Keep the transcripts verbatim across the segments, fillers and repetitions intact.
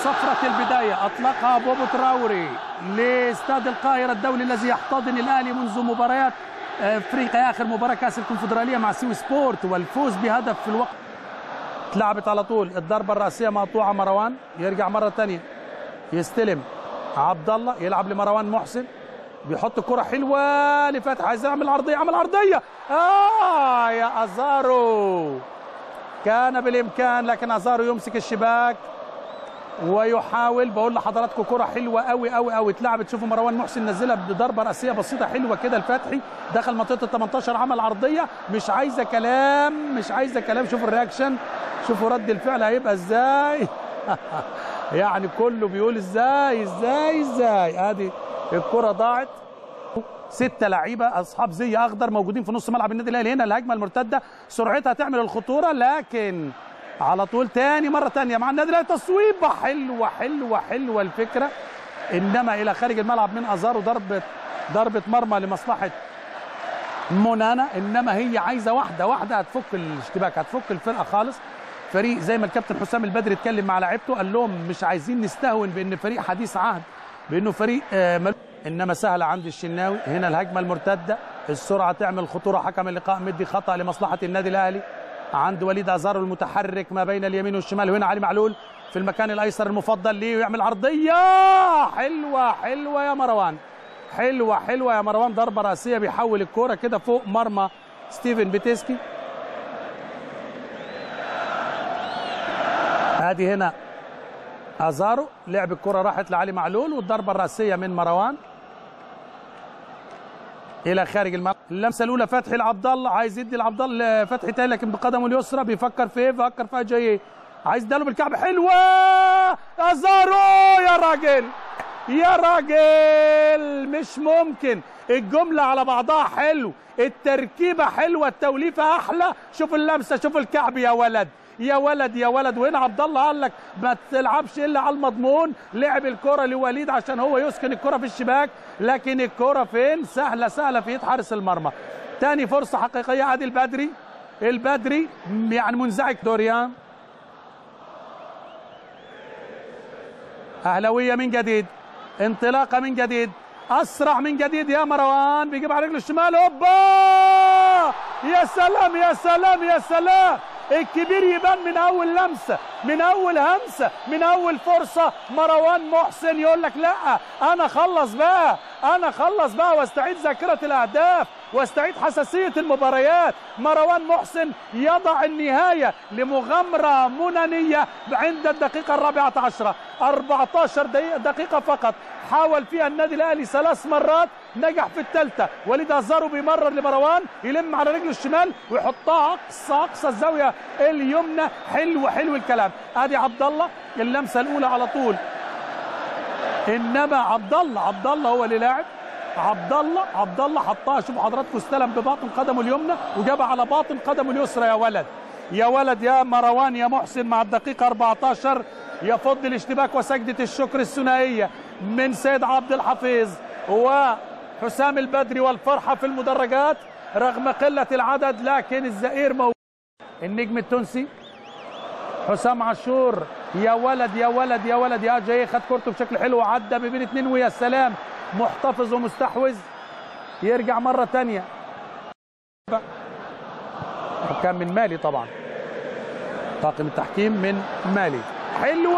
صفرة البداية أطلقها بوبو تراوري لاستاد القاهرة الدولي الذي يحتضن الأهلي منذ مباريات افريقيا، آخر مباراة كأس الكونفدرالية مع سيو سبورت والفوز بهدف في الوقت. اتلعبت على طول الضربة الرأسية مقطوعة، مروان يرجع مرة ثانية يستلم عبد الله، يلعب لمروان محسن، بيحط كرة حلوة لفتحي، عايز يعمل عرضية، عمل عرضية آه يا أزارو، كان بالإمكان لكن أزارو يمسك الشباك ويحاول. بقول لحضراتكم كرة حلوة قوي قوي قوي اتلعبت. شوفوا مروان محسن نزلها بضربة رأسية بسيطة حلوة كده لفتحي، دخل منطقة ال تمنتاشر، عمل عرضية مش عايزة كلام مش عايزة كلام. شوفوا الرياكشن، شوفوا رد الفعل هيبقى ازاي. يعني كله بيقول ازاي ازاي ازاي. ادي الكرة ضاعت. ستة لعيبة اصحاب زي اخضر موجودين في نص ملعب النادي الاهلي. هنا الهجمة المرتدة سرعتها تعمل الخطورة، لكن على طول تاني مرة تانية مع النادي الاهلي تصويبة حلوة حلوة حلوة الفكرة، انما الى خارج الملعب من ازارو. ضربة ضربة مرمى لمصلحة مونانا، انما هي عايزة واحدة واحدة هتفك الاشتباك، هتفك الفرقة خالص. فريق زي ما الكابتن حسام البدري اتكلم مع لعيبته، قال لهم مش عايزين نستهون بان فريق حديث عهد، بانه فريق آه مل... انما سهله عند الشناوي. هنا الهجمه المرتده، السرعه تعمل خطوره. حكم اللقاء مدي خطا لمصلحه النادي الاهلي عند وليد ازارو المتحرك ما بين اليمين والشمال. وهنا علي معلول في المكان الايسر المفضل ليه، ويعمل عرضيه حلوه حلوه يا مروان، حلوه حلوه يا مروان. ضربه راسيه بيحول الكوره كده فوق مرمى ستيفن بيتسكي. ادي هنا ازارو لعب الكره راحت لعلي معلول، والضربه الراسيه من مروان الى خارج الملعب. اللمسه الاولى فتحي لعبد الله، عايز يدي لعبد الله فتحي تاني لكن بقدمه اليسرى بيفكر في ايه؟ بيفكر في جاي، عايز يديله بالكعب. حلوه ازارو يا راجل يا راجل، مش ممكن. الجمله على بعضها حلو، التركيبه حلوه، التوليفه احلى. شوف اللمسه، شوف الكعب يا ولد يا ولد يا ولد. وهنا عبد الله قال لك ما تلعبش الا على المضمون، لعب الكره لوليد عشان هو يسكن الكره في الشباك، لكن الكره فين؟ سهله سهله في ايد حارس المرمى. تاني فرصه حقيقيه. ادي البدري البدري يعني منزعج. دوريان اهلاويه من جديد، انطلاقه من جديد، اسرع من جديد يا مروان، بيجيب على رجله الشمال. هوبا يا سلام يا سلام يا سلام. الكبير يبان من اول لمسه، من اول همسه، من اول فرصه. مروان محسن يقول لك لا انا خلص بقى، انا خلص بقى واستعيد ذاكره الاهداف واستعيد حساسيه المباريات. مروان محسن يضع النهايه لمغامره منانيه عند الدقيقه الرابعه عشره. أربعتاشر دقيقه فقط حاول فيها النادي الاهلي ثلاث مرات، نجح في الثالثه. وليد ازارو بيمرر لمروان، يلم على رجله الشمال ويحطها اقصى اقصى الزاويه اليمنى. حلو حلو الكلام. ادي عبد الله اللمسه الاولى على طول، انما عبد الله عبد الله هو اللي لاعب. عبد الله عبد الله حطها، شوفوا حضراتكم، استلم بباطن قدمه اليمنى وجابها على باطن قدمه اليسرى. يا ولد يا ولد يا مروان يا محسن. مع الدقيقه أربعتاشر يفض الاشتباك وسجده الشكر الثنائيه من سيد عبد الحفيظ وحسام البدري، والفرحه في المدرجات رغم قله العدد، لكن الزئير موجود. النجم التونسي حسام عاشور، يا ولد يا ولد يا ولد يا جاي، خد كورته بشكل حلو وعدى بين اثنين ويا سلام، محتفظ ومستحوذ. يرجع مره ثانيه. حكام من مالي طبعا، طاقم التحكيم من مالي. حلوه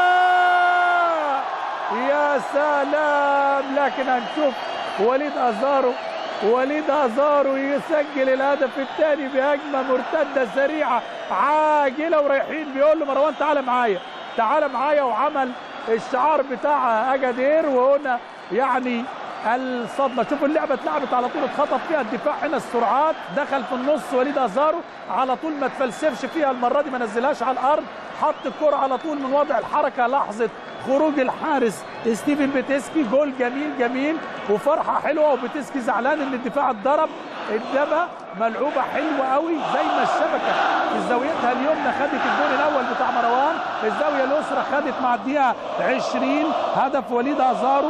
يا سلام، لكن هنشوف وليد ازارو وليد ازارو يسجل الهدف الثاني بهجمه مرتده سريعه عاجله، ورايحين بيقول له مروان تعالى معايا تعالى معايا، وعمل الشعار بتاع اجادير. وهنا يعني الصدمه، شوفوا اللعبه اتلعبت على طول، اتخطف فيها الدفاع. هنا السرعات دخل في النص وليد ازارو على طول، ما تفلسفش فيها المره دي، ما نزلهاش على الارض، حط الكره على طول من وضع الحركه. لحظه خروج الحارس ستيفن بيتسكي، جول جميل جميل وفرحه حلوه، وبيتسكي زعلان ان الدفاع اتضرب. انما ملعوبه حلوه قوي زي ما الشبكه في زاويتها اليمنى خدت الجول الاول بتاع مروان، الزاويه اليسرى خدت مع الدقيقه عشرين هدف وليد ازارو.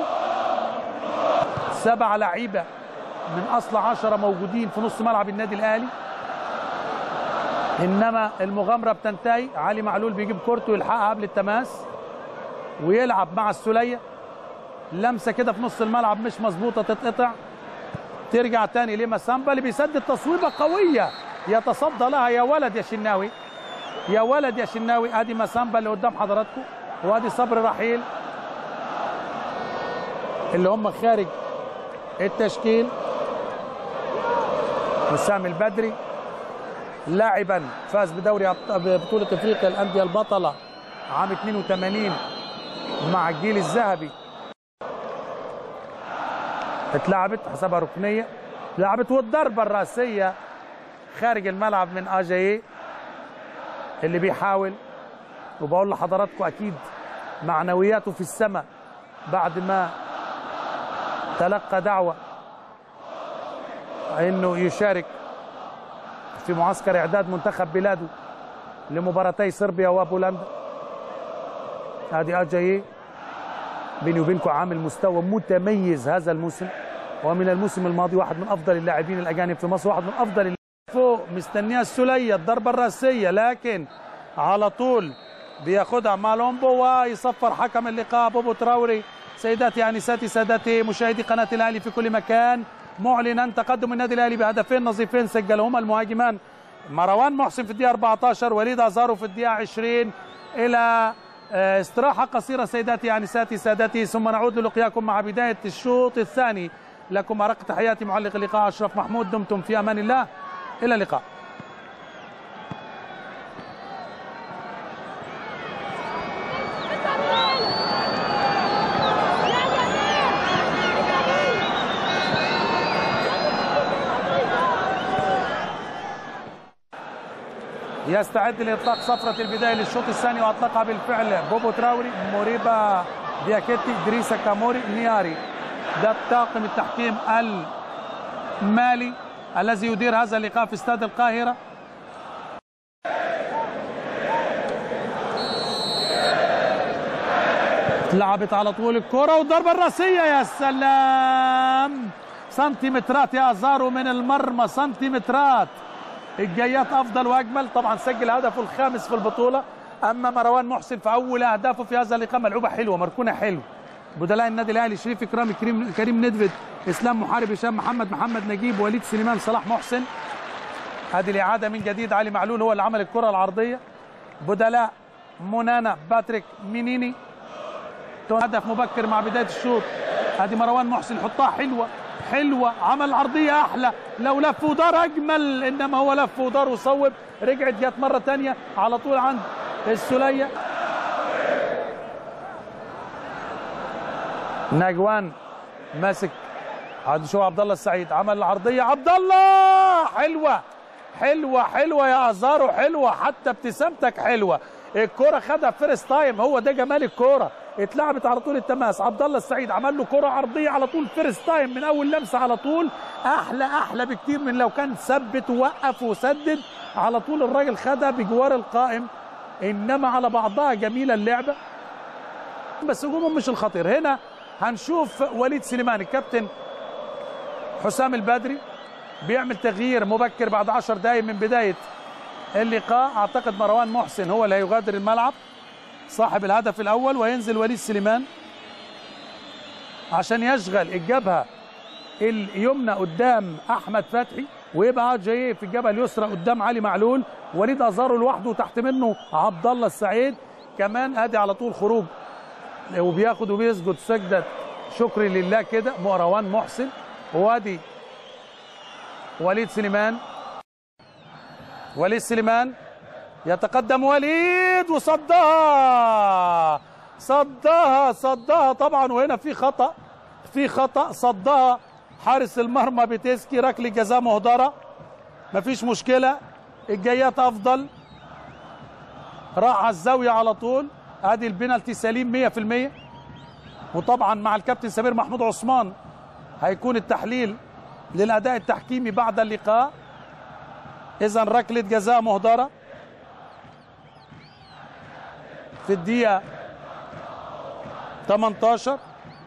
سبع لعيبه من اصل عشرة موجودين في نص ملعب النادي الاهلي، انما المغامره بتنتهي. علي معلول بيجيب كورته يلحقها قبل التماس. ويلعب مع السوليه، لمسه كده في نص الملعب مش مظبوطه تتقطع، ترجع تاني لمسامبا اللي بيسدد تصويبه قويه يتصدى لها. يا ولد يا شناوي، يا ولد يا شناوي. ادي مسامبا اللي قدام حضراتكم، وادي صبري رحيل اللي هم خارج التشكيل. وسام البدري لاعبا فاز بدوري بطولة افريقيا الاندية البطلة عام اثنين وثمانين مع الجيل الذهبي. اتلعبت حسبها ركنية، لعبت والضربة الرأسية خارج الملعب من اجاييه اللي بيحاول. وبقول لحضراتكم اكيد معنوياته في السماء بعد ما تلقى دعوة انه يشارك في معسكر اعداد منتخب بلاده لمباراتي صربيا وبولندا. ادي اجاييه بيني وبينكم عامل مستوى متميز هذا الموسم، ومن الموسم الماضي واحد من افضل اللاعبين الاجانب في مصر، واحد من افضل. فوق مستنيها السوليه الضربه الراسيه، لكن على طول بياخدها مالومبو ويصفر حكم اللقاء بوبو تراوري. سيداتي انساتي سادتي مشاهدي قناه الاهلي في كل مكان، معلنا تقدم النادي الاهلي بهدفين نظيفين سجلهما المهاجمان مروان محسن في الدقيقه أربعة عشر، وليد ازارو في الدقيقه عشرين. الى استراحه قصيره سيداتي انساتي سادتي، ثم نعود للقياكم مع بدايه الشوط الثاني. لكم ارق تحياتي معلق اللقاء اشرف محمود، دمتم في امان الله، الى اللقاء. يستعد لاطلاق صفرة البدايه للشوط الثاني، واطلقها بالفعل بوبو تراوري، موريبا دياكيتي، دريسا كاموري، نياري. ده طاقم التحكيم المالي الذي يدير هذا اللقاء في استاد القاهره. لعبت على طول الكره والضربه الراسيه، يا سلام، سنتيمترات يا ازارو من المرمى، سنتيمترات. الجايات افضل واجمل، طبعا سجل هدفه الخامس في البطوله. اما مروان محسن في اول اهدافه في هذا اللقاء، ملعوبه حلوه، مركونه حلو. بدلاء النادي الاهلي شريف اكرامي، كريم كريم ندفد، اسلام محارب، هشام محمد، محمد نجيب، وليد سليمان، صلاح محسن. هذه الاعاده من جديد، علي معلول هو اللي عمل الكره العرضيه. بدلاء مونانا، باتريك مينيني. هدف مبكر مع بدايه الشوط. ادي مروان محسن، حطها حلوه حلوه، عمل عرضيه احلى، لو لف ودار اجمل، انما هو لف ودار وصوب. رجعت جت مره ثانيه على طول عند السوليه. نجوان ماسك، عاد شو عبد الله السعيد عمل العرضيه، عبد الله حلوه حلوه حلوه يا ازارو، حلوه، حتى ابتسامتك حلوه. الكره خدها فيرست تايم، هو ده جمال الكره، اتلعبت على طول التماس. عبد الله السعيد عمل له كره عرضيه على طول فيرست تايم من اول لمسه على طول، احلى احلى بكتير من لو كان ثبت ووقف وسدد على طول. الراجل خدها بجوار القائم، انما على بعضها جميله اللعبه، بس هجومهم مش الخطير. هنا هنشوف وليد سليمان الكابتن حسام البدري بيعمل تغيير مبكر بعد عشر دقائق من بدايه اللقاء. اعتقد مروان محسن هو اللي هيغادر الملعب صاحب الهدف الاول، وينزل وليد سليمان عشان يشغل الجبهه اليمنى قدام احمد فتحي، ويبقى جاي في الجبهه اليسرى قدام علي معلول. وليد ازارو لوحده وتحت منه عبد الله السعيد. كمان ادي على طول خروج وبياخد وبيسجد سجده شكر لله كده مروان محسن. وادي وليد سليمان، وليد سليمان يتقدم وليد وصدها صدها صدها طبعا. وهنا في خطأ في خطأ صدها حارس المرمى بتسكي، ركله جزاء مهدرة، مفيش مشكلة، الجايات أفضل، راح على الزاوية على طول. ادي البنالتي سليم مية في المية. وطبعا مع الكابتن سمير محمود عثمان هيكون التحليل للأداء التحكيمي بعد اللقاء. إذا ركلة جزاء مهدرة في الدقيقة ثمانية عشر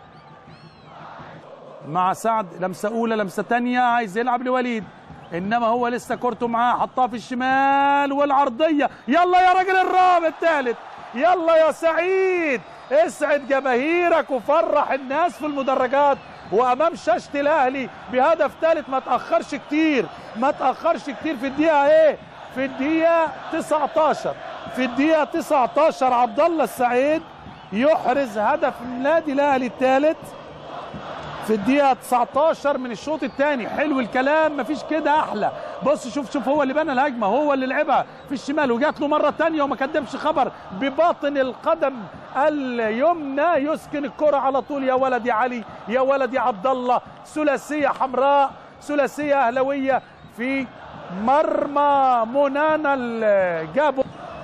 مع سعد، لمسة أولى لمسة ثانية، عايز يلعب لوليد، إنما هو لسه كورته معاه، حطها في الشمال والعرضية، يلا يا راجل الرابع الثالث يلا يا سعيد اسعد جماهيرك وفرح الناس في المدرجات وامام شاشه الاهلي بهدف ثالث. ما تاخرش كتير، ما تاخرش كتير. في الدقيقه ايه؟ في الدقيقه تسعتاشر. في الدقيقه تسعتاشر عبد الله السعيد يحرز هدف النادي الاهلي الثالث في الدقيقه تسعتاشر من الشوط الثاني. حلو الكلام، مفيش كده احلى. بص شوف شوف هو اللي بنى الهجمه، هو اللي لعبها في الشمال وجات له مره ثانيه وما قدمش خبر بباطن القدم اليمنى يسكن الكره على طول. يا ولد يا علي، يا ولد يا عبد الله. ثلاثيه حمراء، ثلاثيه اهلاويه في مرمى منانا الجابو.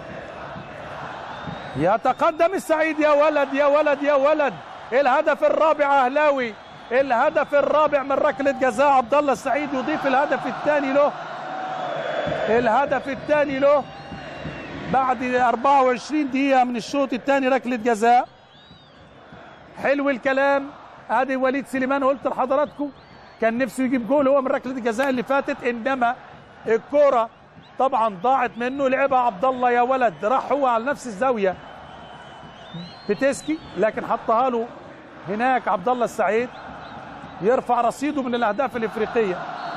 يتقدم السعيد. يا ولد يا ولد يا ولد، الهدف الرابع اهلاوي، الهدف الرابع من ركله جزاء. عبد الله السعيد يضيف الهدف الثاني له، الهدف الثاني له بعد أربعة وعشرين دقيقه من الشوط الثاني، ركله جزاء. حلو الكلام. ادي وليد سليمان، قلت لحضراتكم كان نفسه يجيب جول هو من ركله الجزاء اللي فاتت، انما الكره طبعا ضاعت منه. لعبها عبد الله يا ولد، راح هو على نفس الزاويه بتسكي لكن حطها له هناك عبد الله السعيد. يرفع رصيده من الاهداف الافريقيه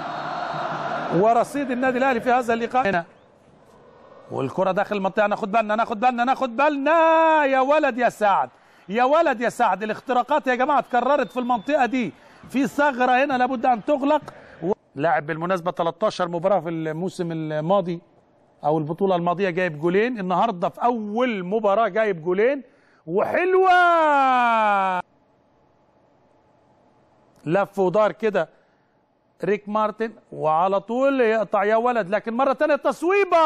ورصيد النادي الاهلي في هذا اللقاء هنا. والكره داخل المنطقه، ناخد بالنا ناخد بالنا ناخد بالنا. يا ولد يا سعد، يا ولد يا سعد. الاختراقات يا جماعه اتكررت في المنطقه دي، في ثغره هنا لابد ان تغلق. لاعب بالمناسبه تلتاشر مباراه في الموسم الماضي او البطوله الماضيه جايب جولين، النهارده في اول مباراه جايب جولين. وحلوه لف ودار كده ريك مارتن وعلى طول يقطع يا ولد، لكن مره ثانيه تصويبه،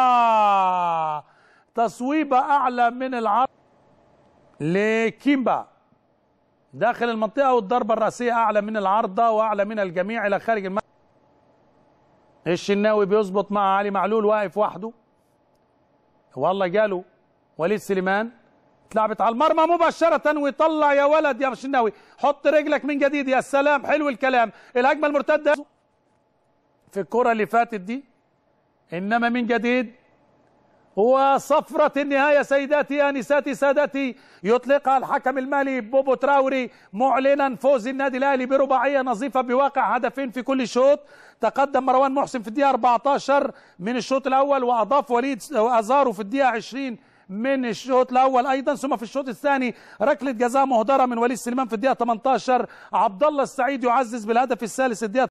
تصويبه اعلى من العرض لكيمبا داخل المنطقه، والضربه الراسيه اعلى من العارضه واعلى من الجميع الى خارج الملعب. الشناوي بيظبط مع علي معلول واقف وحده، والله جاله وليد سليمان، اتلعبت على المرمى مباشرة ويطلع. يا ولد يا شناوي، حط رجلك من جديد. يا سلام، حلو الكلام. الهجمة المرتدة في الكرة اللي فاتت دي، إنما من جديد وصفرة النهاية سيداتي آنساتي سادتي، يطلقها الحكم المالي بوبو تراوري معلنا فوز النادي الأهلي برباعية نظيفة بواقع هدفين في كل شوط. تقدم مروان محسن في الدقيقة أربعتاشر من الشوط الأول، وأضاف وليد أزارو في الدقيقة عشرين من الشوط الاول ايضا. ثم في الشوط الثاني ركله جزاء مهدره من وليد سليمان في الدقيقه تمنتاشر. عبد الله السعيد يعزز بالهدف الثالث الدقيقه